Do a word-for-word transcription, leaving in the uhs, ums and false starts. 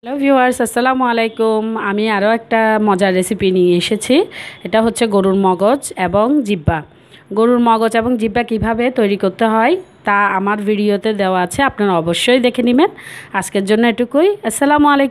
Hello viewers, আসসালামু আলাইকুম। আমি আরও একটা মজার রেসিপি নিয়ে এসেছি। এটা হচ্ছে গরুর মগজ এবং জিব্বা। গরুর মগজ এবং জিব্বা কিভাবে তৈরি করতে হয় তা আমার ভিডিওতে দেওয়া আছে, আপনারা অবশ্যই দেখে নেবেন। আজকের জন্য এটুকুই। আসসালামু আলাইকুম।